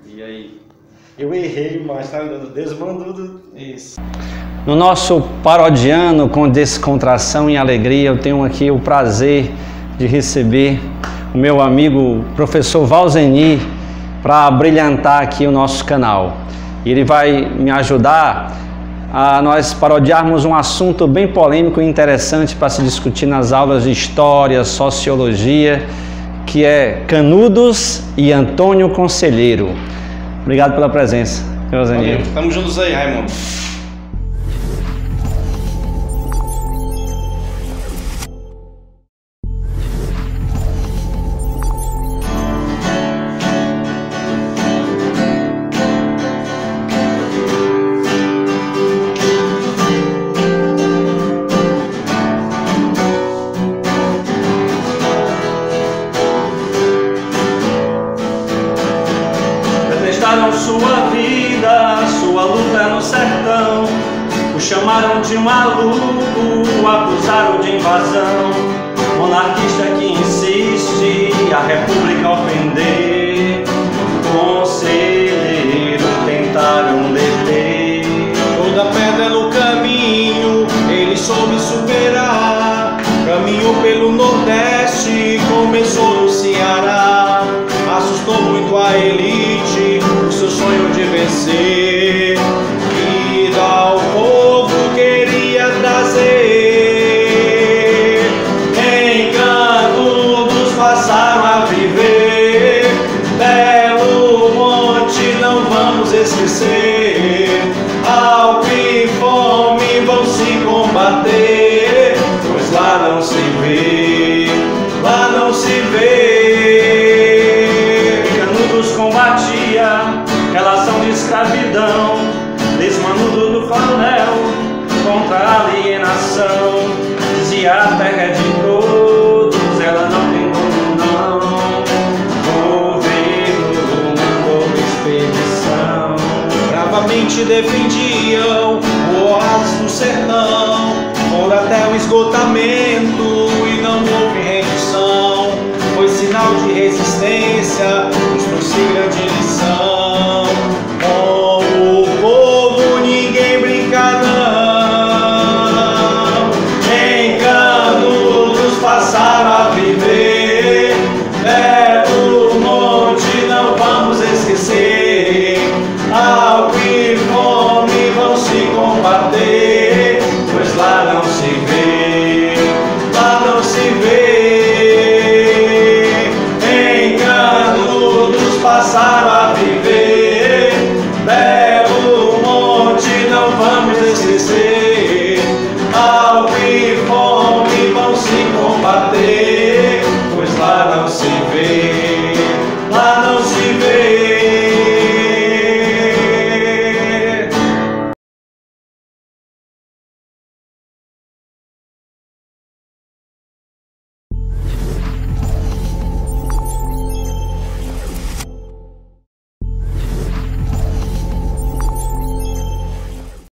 E aí? Eu errei, mas tá andando desmandudo. Isso. No nosso parodiano com descontração e alegria, eu tenho aqui o prazer de receber o meu amigo professor Valzeni para brilhantar aqui o nosso canal. Ele vai me ajudar a nós parodiarmos um assunto bem polêmico e interessante para se discutir nas aulas de História, Sociologia, que é Canudos e Antônio Conselheiro. Obrigado pela presença, Valzeni. Tamo juntos aí, Raimundo. Detestaram sua vida, sua luta no sertão. O chamaram de maluco, o acusaram de invasão. Monarquista que insiste a república ofender. Conselheiro tentaram deter. Toda pedra no caminho ele soube superar. Caminhou pelo Nordeste, começou no Ceará. Assustou muito a elite, o seu sonho de vencer. E ao povo queria trazer. Em Canudos passaram a viver. Belo Monte não vamos esquecer. Álcool e fome vão se combater, pois lá não se vê, lá não se vê. Combatia relação de escravidão, desmanudo do coronel contra a alienação. Dizia a terra é de todos, ela não tem dono não. Governo mandou expedição. Bravamente defendiam o oásis do sertão. Foram até o esgotamento e não houve rendição. Foi sinal de resistência, nos trouxe grande lição. Com o povo ninguém brinca não. Em Canudos passaram a viver. Belo Monte não vamos esquecer. Álcool e fome vão se combater, pois lá não se vê, lá não se vê. Passaram a viver. Belo Monte não vamos esquecer.